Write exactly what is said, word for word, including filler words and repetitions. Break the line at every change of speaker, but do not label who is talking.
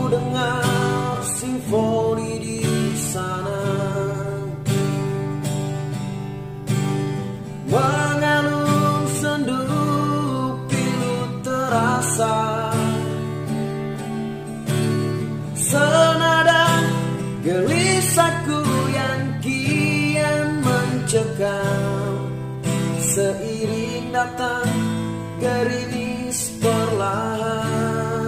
dengar simfoni di sana, mengalun sendu pilu terasa, senada gelisahku yang kian mencekam, seiring datang gerimis perlahan.